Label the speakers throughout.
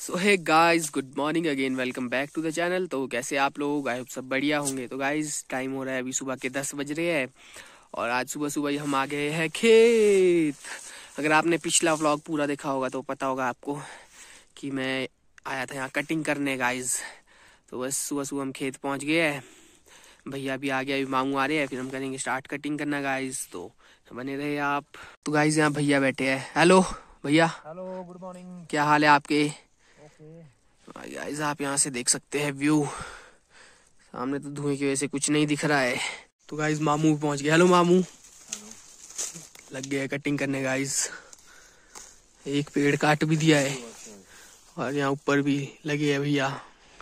Speaker 1: So hey guys, good morning again, welcome back to the channel. तो कैसे आप लोग? आई होप सब बढ़िया होंगे। तो गाइस टाइम हो रहा है अभी सुबह के 10 बज रहे हैं और आज सुबह सुबह ही हम आ गए हैं खेत। अगर आपने पिछला व्लॉग पूरा देखा होगा तो पता होगा आपको कि मैं आया था यहाँ कटिंग करने गाइस। तो बस सुबह सुबह हम खेत पहुँच गए हैं। भैया भी आ गया, अभी मामू आ रहे हैं, फिर हम करेंगे स्टार्ट कटिंग करना गाइस। तो बने रहे आप। तो गाइस यहाँ भैया बैठे हैं। हेलो भैया।
Speaker 2: Hello, good morning.
Speaker 1: क्या हाल है आपके?
Speaker 2: ओके।
Speaker 1: गाइस आप यहाँ से देख सकते हैं व्यू। सामने तो धुएं की वजह से कुछ नहीं दिख रहा है। तो गाइस मामू भी पहुंच गए। हेलो मामू। लग गए कटिंग करने गाइस। एक पेड़ काट भी दिया है और यहाँ ऊपर भी लगे हैं भैया।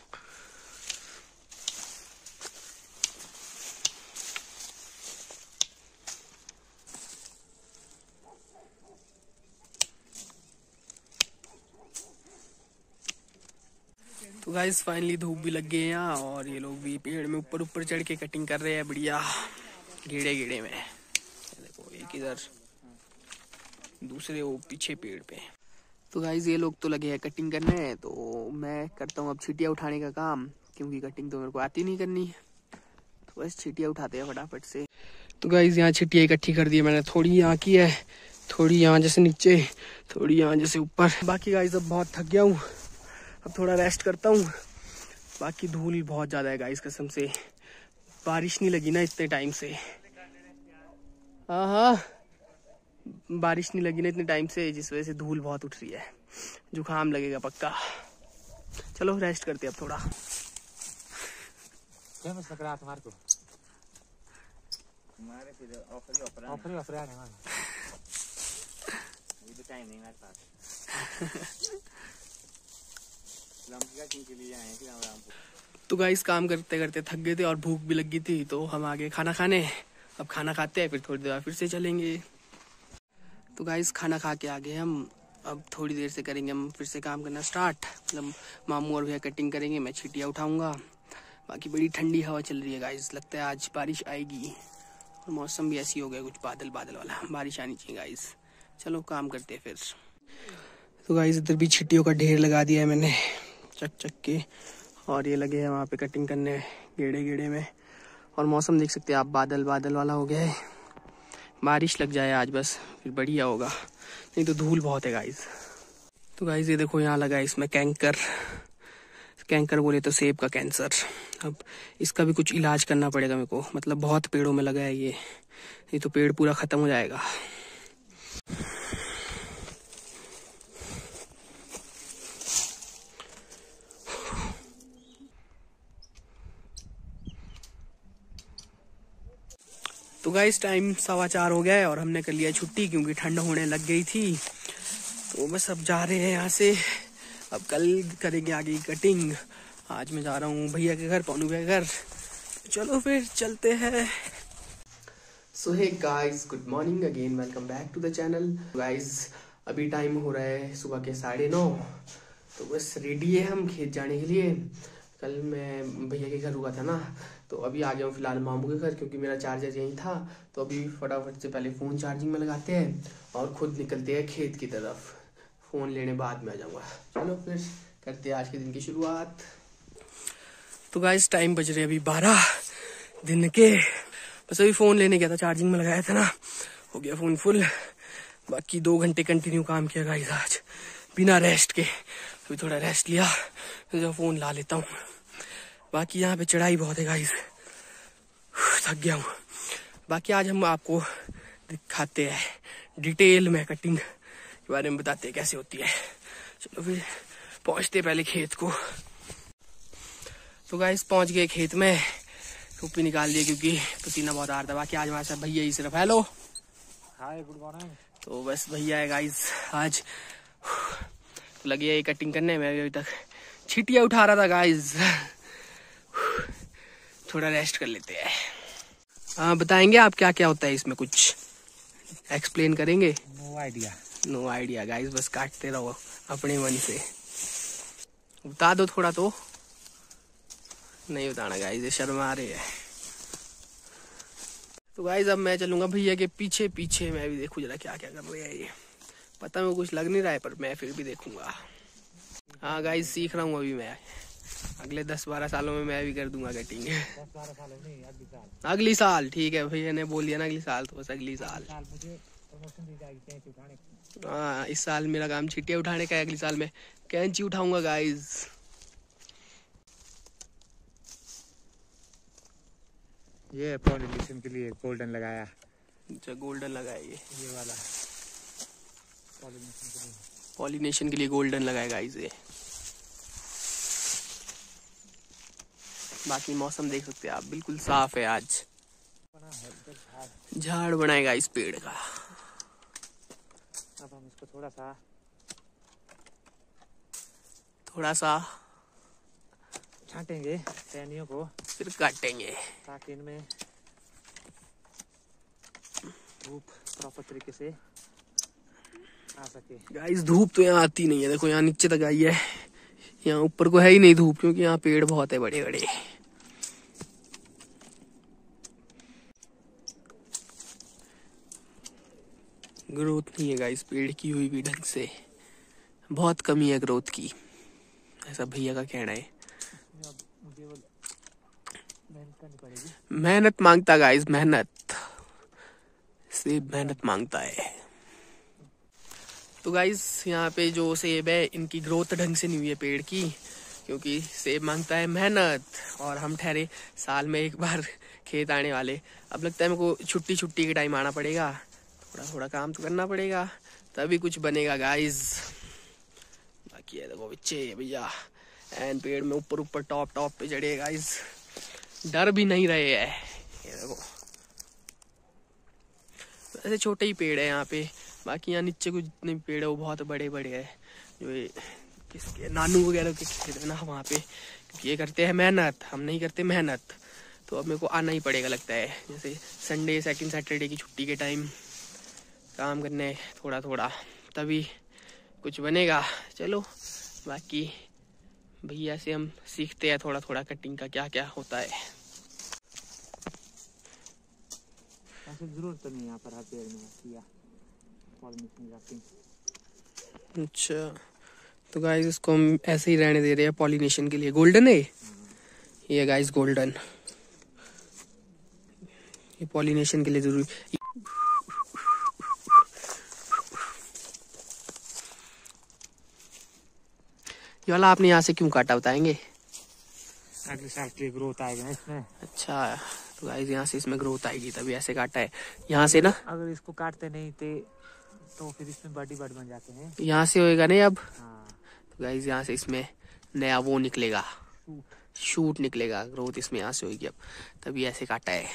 Speaker 1: तो गाइस फाइनली धूप भी लग गई है यहाँ और ये लोग भी पेड़ में ऊपर ऊपर चढ़ के कटिंग कर रहे हैं बढ़िया गेड़े गेड़े में। देखो एक इधर, दूसरे वो पीछे पेड़ पे। तो गाइस ये लोग तो लगे हैं कटिंग करने, तो मैं करता हूँ अब छिटिया उठाने का काम, क्योंकि कटिंग तो मेरे को आती नहीं करनी है। तो बस छिटिया उठाते हैं फटाफट से। तो गाइस यहाँ छिटिया इकट्ठी कर दी है मैंने। थोड़ी यहाँ की है, थोड़ी यहाँ जैसे नीचे, थोड़ी यहाँ जैसे ऊपर। बाकी गाइस अब बहुत थक गया हूँ, अब थोड़ा रेस्ट करता हूँ। बाकी धूल बहुत ज़्यादा है गाइस, कसम से बारिश नहीं लगी ना इतने टाइम से। हाँ, बारिश नहीं लगी ना इतने टाइम से, जिस वजह से धूल बहुत उठ रही है। जुकाम लगेगा पक्का। चलो रेस्ट करते हैं अब थोड़ा।
Speaker 2: क्या मत लग रहा तुम्हारे को? हमारे फिर ऑफर आने वाला। ये तो टाइम नहीं मेरे पास। के लिए आए थे रामपुर।
Speaker 1: तो गाइस काम करते करते थक गए थे और भूख भी लगी थी, तो हम आ गए खाना खाने। अब खाना खाते हैं, फिर थोड़ी देर फिर से चलेंगे। तो गाइस खाना खा के आ गए हम। अब थोड़ी देर से करेंगे हम फिर से काम करना स्टार्ट। मतलब मामू और भैया कटिंग करेंगे, मैं छिटिया उठाऊंगा। बाकी बड़ी ठंडी हवा चल रही है गाइस, लगता है आज बारिश आएगी। और मौसम भी ऐसी हो गया कुछ बादल बादल वाला, बारिश आनी चाहिए गाइस। चलो काम करते हैं फिर। तो गाइस इधर भी छिटियों का ढेर लगा दिया है मैंने चक चक के, और ये लगे हैं वहाँ पे कटिंग करने गेड़े गेड़े में। और मौसम देख सकते हैं आप, बादल बादल वाला हो गया है। बारिश लग जाए आज बस, फिर बढ़िया होगा, नहीं तो धूल बहुत है गाइस। तो गाइस ये देखो यहाँ लगा है इसमें कैंकर। कैंकर बोले तो सेब का कैंसर। अब इसका भी कुछ इलाज करना पड़ेगा मेरे को, मतलब बहुत पेड़ों में लगा है ये तो पेड़ पूरा खत्म हो जाएगा। तो गाइस टाइम 4:15 हो गया है और हमने कर लिया छुट्टी, क्योंकि ठंड होने लग गई थी। तो बस अब जा रहे हैं यहाँ से। अब कल करेंगे आगे की कटिंग। आज मैं जा रहा हूँ भैया के घर, पौनू भैया के घर। चलो फिर चलते हैं। So hey guys, good morning again, welcome back to the channel. Guys अभी टाइम हो रहा है सुबह के 9:30। तो बस रेडी है हम खेत जाने के लिए। कल मैं भैया के घर हुआ था ना, तो अभी आ गया हूँ फिलहाल मामू के घर, क्योंकि मेरा चार्जर यहीं था। तो अभी फटाफट से पहले फ़ोन चार्जिंग में लगाते हैं और खुद निकलते हैं खेत की तरफ। फ़ोन लेने बाद में आ जाऊँगा। चलो फिर करते हैं आज के दिन की शुरुआत। तो गाइस टाइम बज रहे अभी 12 दिन के। बस अभी फ़ोन लेने गया था, चार्जिंग में लगाया था ना, हो गया फ़ोन फुल। बाकी 2 घंटे कंटिन्यू काम किया गाइस आज बिना रेस्ट के। अभी थोड़ा रेस्ट लिया, फिर फ़ोन ला लेता हूँ। बाकी यहाँ पे चढ़ाई बहुत है गाइस, थक गया हूँ। बाकी आज हम आपको दिखाते हैं डिटेल में, कटिंग के बारे में बताते हैं कैसे होती है। चलो फिर पहुँचते पहले खेत को। तो गाइस पहुँच गए खेत में, टोपी निकाल दिए क्योंकि पसीना बहुत आ रहा था। बाकी आज हमारे साथ भैया ही सिर्फ। Hello,
Speaker 2: hi, good morning.
Speaker 1: तो बस भैया है गाइस आज। तो लगी है कटिंग करने में, अभी तक छिटिया उठा रहा था गाइस। थोड़ा रेस्ट कर लेते हैं। हाँ बताएंगे आप क्या क्या होता है इसमें, कुछ एक्सप्लेन करेंगे? नो आइडिया गाइस, बस काटते रहो अपने मन से। बता दो थोड़ा तो। नहीं बताना गाइस, ये शर्मा रहे हैं। तो गाइस अब मैं चलूंगा भैया के पीछे पीछे, मैं भी देखूं जरा क्या क्या कर रहे हैं ये। पता में कुछ लग नहीं रहा है, पर मैं फिर भी देखूंगा। हाँ गाइस, सीख रहा हूँ अभी मैं। अगले 10-12 सालों में मैं भी कर दूंगा कटिंग।
Speaker 2: 10-12 साल नहीं, अगली साल।
Speaker 1: अगली साल ठीक है भैया ने बोल दिया ना अगली साल, तो बस अगली साल।
Speaker 2: मुझे प्रमोशन दी जाएगी कैंची उठाने की।
Speaker 1: हाँ, इस साल मेरा काम छिट्टियाँ उठाने का है, अगली साल मैं कैंची उठाऊंगा गाइस।
Speaker 2: ये पॉलिनेशन के लिए गोल्डन लगाया।
Speaker 1: अच्छा, गोल्डन लगाया
Speaker 2: ये वाला
Speaker 1: पॉलिनेशन के लिए गोल्डन लगाया गाइस ये। बाकी मौसम देख सकते हैं आप, बिल्कुल साफ है आज। झाड़ बनाएगा इस पेड़ का।
Speaker 2: अब हम इसको थोड़ा सा छांटेंगे टहनियों को,
Speaker 1: फिर काटेंगे
Speaker 2: ताकि इनमें धूप प्रॉपर तरीके से आ सके।
Speaker 1: गाइस धूप तो यहाँ आती नहीं है, देखो यहाँ नीचे तक आई है, यहाँ ऊपर को है ही नहीं धूप, क्योंकि यहाँ पेड़ बहुत है बड़े बड़े। ग्रोथ नहीं है गाइस पेड़ की हुई भी ढंग से, बहुत कमी है ग्रोथ की, ऐसा भैया का कहना है।
Speaker 2: मेहनत करनी पड़ेगी।
Speaker 1: मेहनत मांगता गाइस, सेब मेहनत मांगता है। तो गाइस यहाँ पे जो सेब है इनकी ग्रोथ ढंग से नहीं हुई है पेड़ की, क्योंकि सेब मांगता है मेहनत, और हम ठहरे साल में एक बार खेत आने वाले। अब लगता है मेरे को छुट्टी के टाइम आना पड़ेगा, थोड़ा काम तो करना पड़ेगा, तभी कुछ बनेगा गाइस। बाकी है देखो बच्चे भैया एंड पेड़ में ऊपर टॉप पे चढ़े गाइस, डर भी नहीं रहे है। ये देखो ऐसे छोटे ही पेड़ है यहाँ पे, बाकी यहाँ नीचे कुछ जितने भी पेड़ है वो बहुत बड़े बड़े है। जो ये किसके नानू वगैरह के खेत है ना वहाँ पे, क्योंकि ये करते हैं मेहनत, हम नहीं करते मेहनत, तो अब मेरे को आना ही पड़ेगा लगता है। जैसे संडे सेकंड सैटरडे की छुट्टी के टाइम काम करने थोड़ा, तभी कुछ बनेगा। चलो बाकी भैया से हम सीखते हैं थोड़ा कटिंग का क्या क्या होता है।
Speaker 2: जरूरत तो नहीं यहाँ पर हर पेड़ में किया पॉलिनेशन कटिंग।
Speaker 1: अच्छा तो गाइस इसको हम ऐसे ही रहने दे रहे हैं पॉलिनेशन के लिए। गोल्डन है ये गाइस, गोल्डन ये पॉलिनेशन के लिए जरूरी। ये वाला आपने यहाँ से क्यों काटा बताएंगे?
Speaker 2: अगले साल के लिए ग्रोथ आएगा इसमें।
Speaker 1: अच्छा तो गाइस यहाँ से इसमें ग्रोथ आएगी तभी ऐसे काटा है यहाँ से ना।
Speaker 2: अगर इसको काटते नहीं थे तो फिर इसमें बड बन जाते हैं।
Speaker 1: यहाँ से होएगा नहीं अब।
Speaker 2: हाँ।
Speaker 1: तो गाइस यहाँ से इसमें नया वो निकलेगा, शूट निकलेगा, ग्रोथ इसमें यहाँ से होगी अब, तभी ऐसे काटा है।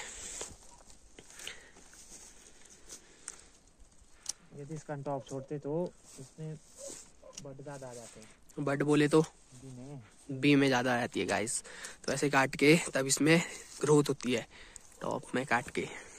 Speaker 2: यदि इसका टॉप छोड़ते तो इसमें बड ज्यादा आ जाते हैं।
Speaker 1: बड बोले तो बी में ज्यादा आ जाती है गाइस, तो ऐसे काट के तब इसमें ग्रोथ होती है। टॉप में काट के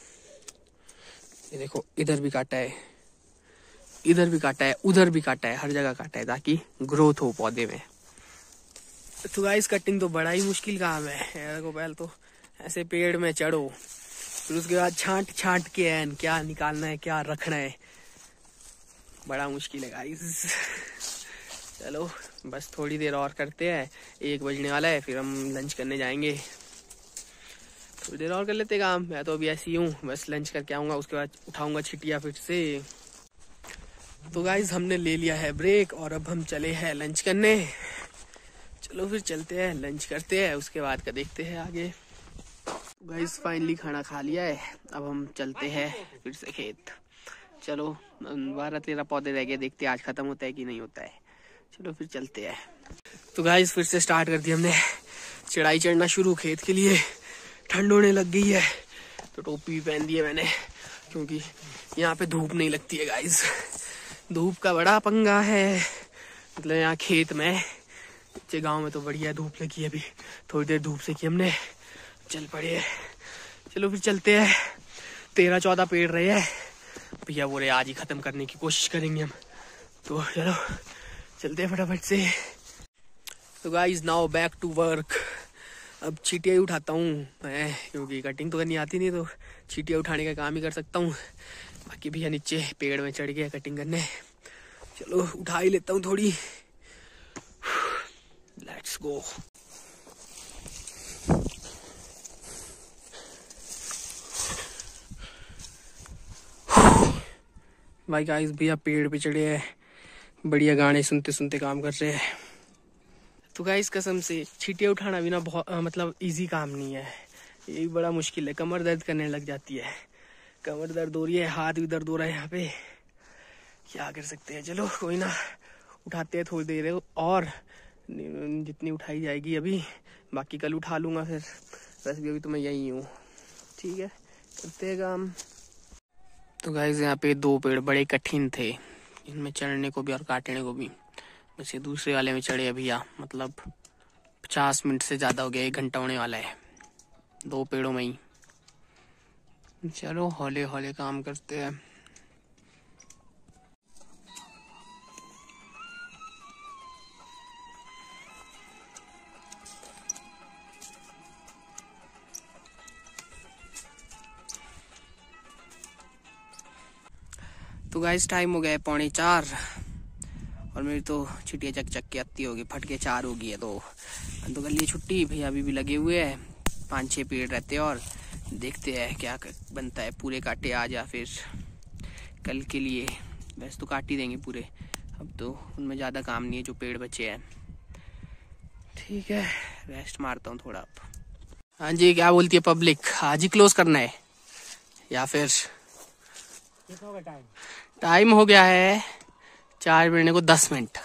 Speaker 1: ये देखो इधर भी काटा है, इधर भी काटा है, उधर भी काटा है, हर जगह काटा है ताकि ग्रोथ हो पौधे में। तो गाइस कटिंग तो बड़ा ही मुश्किल काम है। देखो पहले तो ऐसे पेड़ में चढ़ो, फिर उसके बाद छांट के एन क्या निकालना है क्या रखना है, बड़ा मुश्किल है गाइस। चलो बस थोड़ी देर और करते हैं, 1 बजने वाला है, फिर हम लंच करने जाएंगे। थोड़ी देर और कर लेते काम, मैं तो अभी ऐसी हूँ, बस लंच करके आऊँगा, उसके बाद उठाऊँगा छिटिया फिर से। तो गाइस हमने ले लिया है ब्रेक और अब हम चले हैं लंच करने। चलो फिर चलते हैं लंच करते हैं, उसके बाद का देखते हैं आगे। गाइस फाइनली खाना खा लिया है, अब हम चलते हैं फिर से खेत। चलो 12-13 पौधे रह गए, देखते हैं आज खत्म होता है कि नहीं होता है। चलो फिर चलते हैं। तो गाइस फिर से स्टार्ट कर दिया हमने चढ़ाई चढ़ना शुरू खेत के लिए। ठंड होने लग गई है तो टोपी भी पहन दी है मैंने, क्योंकि यहाँ पे धूप नहीं लगती है गाइस। धूप का बड़ा पंगा है, मतलब यहाँ खेत में, नीचे गांव में तो बढ़िया धूप लगी है। अभी थोड़ी देर धूप से की हमने, चल पड़े। चलो फिर चलते हैं। 13-14 पेड़ रहे हैं, भैया बोले आज ही खत्म करने की कोशिश करेंगे हम, तो चलो चलते हैं फटाफट से। तो guys now back to work. अब चीटियाँ उठाता हूँ मैं, क्योंकि कटिंग तो करनी आती नहीं, तो चीटियाँ उठाने का काम ही कर सकता हूँ। बाकी भैया नीचे पेड़ में चढ़ गया कटिंग करने, चलो उठा ही लेता हूँ थोड़ी। Let's go. भाई गाइस भैया पेड़ पे चढ़े हैं, बढ़िया गाने सुनते सुनते काम कर रहे हैं। तो गाइस कसम से चींटियां उठाना भी ना बहुत मतलब इजी काम नहीं है, ये भी बड़ा मुश्किल है। कमर दर्द करने लग जाती है, कमर दर्द हो रही है, हाथ भी दर्द हो रहा है यहाँ पे, क्या कर सकते हैं। चलो कोई ना, उठाते हैं थोड़ी देर और, जितनी उठाई जाएगी अभी, बाकी कल उठा लूंगा फिर। वैसे भी अभी तो मैं यही हूँ, ठीक है, करते हैं काम। तो गाइस यहाँ पे 2 पेड़ बड़े कठिन थे, इनमें चढ़ने को भी और काटने को भी। वैसे दूसरे वाले में चढ़े भैया, मतलब 50 मिनट से ज़्यादा हो गया, 1 घंटा होने वाला है 2 पेड़ों में ही। चलो हौले हौले काम करते हैं। तो गाइस टाइम हो गया है 3:45 और मेरी तो छुट्टियाँ चक चक के आती होगी, फट के 4 होगी है। तो कल ये छुट्टी, भैया अभी भी लगे हुए हैं, 5-6 पेड़ रहते हैं और देखते हैं क्या बनता है। पूरे काटे आज या फिर कल के लिए, वैसे तो काट ही देंगे पूरे, अब तो उनमें ज़्यादा काम नहीं है जो पेड़ बचे हैं। ठीक है, रेस्ट मारता हूँ थोड़ा अब। हाँ जी, क्या बोलती है पब्लिक, आज ही क्लोज करना है या फिर? टाइम हो गया है 4 बजने को 10 मिनट।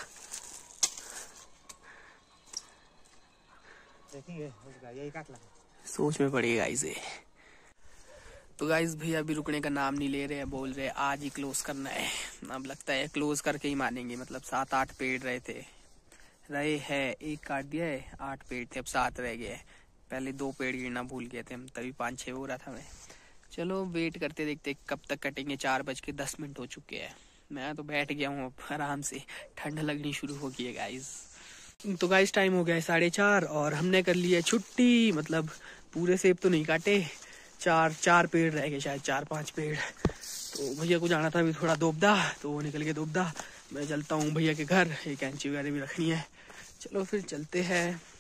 Speaker 1: सोच में पड़ेगा इसे। तो गाइस भैया अभी रुकने का नाम नहीं ले रहे हैं, बोल रहे आज ही क्लोज करना है। अब लगता है क्लोज करके ही मानेंगे, मतलब 7-8 पेड़ रहे हैं, 1 काट दिया है, 8 पेड़ थे, अब 7 रह गए। पहले 2 पेड़ गिरना भूल गए थे हम, तभी 5-6 हो रहा था मैं। चलो वेट करते देखते कब तक कटेंगे। 4:10 हो चुके हैं, मैं तो बैठ गया हूँ अब आराम से, ठंड लगनी शुरू हो गई है गाइस। तो गाइस टाइम हो गया है 4:30 और हमने कर लिया छुट्टी, मतलब पूरे सेब तो नहीं काटे, 4 पेड़ रह गए, शायद 4-5 पेड़। तो भैया को जाना था अभी थोड़ा दोबदा, तो वो निकल के दोबदा। मैं चलता हूँ भैया के घर, एक कैंची वगैरह भी रखनी है। चलो फिर चलते हैं।